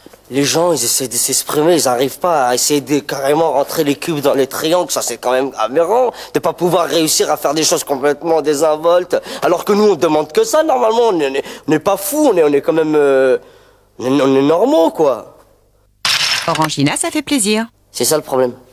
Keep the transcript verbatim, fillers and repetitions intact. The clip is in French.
Les gens, ils essaient de s'exprimer, ils n'arrivent pas à essayer de carrément rentrer les cubes dans les triangles. Ça, c'est quand même aberrant de pas pouvoir réussir à faire des choses complètement désinvoltes. Alors que nous, on demande que ça, normalement. On n'est pas fous, on est, on est quand même... Euh, on, est, on est normaux, quoi. Orangina, ça fait plaisir. C'est ça le problème.